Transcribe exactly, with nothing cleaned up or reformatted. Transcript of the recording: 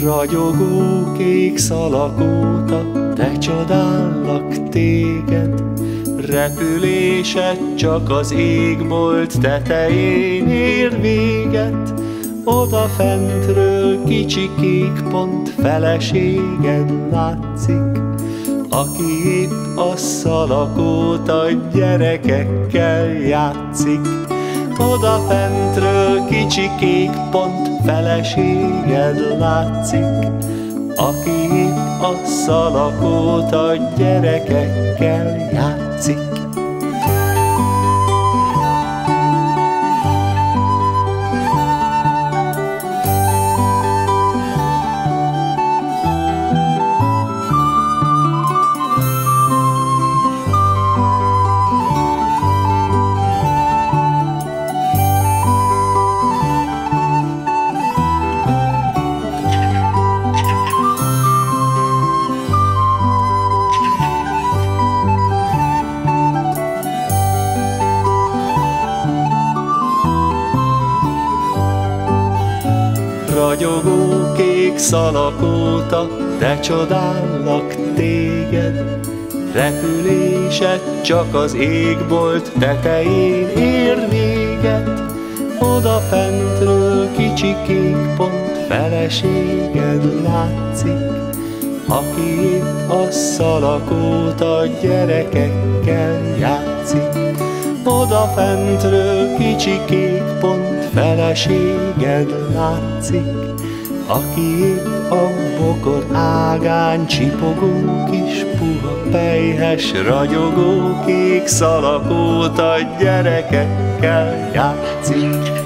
Ragyogó kék szalagóta, de csodállak téged. Repülésed csak az égbolt tetején ér véget. Odafentről kicsi kék pont feleséged látszik, aki épp a szalagóta gyerekekkel játszik. Odafentről kicsi kék pont feleséged látszik, aki épp a szalagóta gyerekekkel játszik. Ragyogó kék szalagóta, de csodállak téged. Repülésed csak az égbolt tetején ér véget. Odafentről kicsi kék pont feleséged látszik, aki épp a szalagóta gyerekekkel játszik. Odafentről kicsi kék pont feleséged látszik, aki épp a bokor ágán csipogó kis puha pelyhes, ragyogó kék szalagóta gyerekekkel játszik.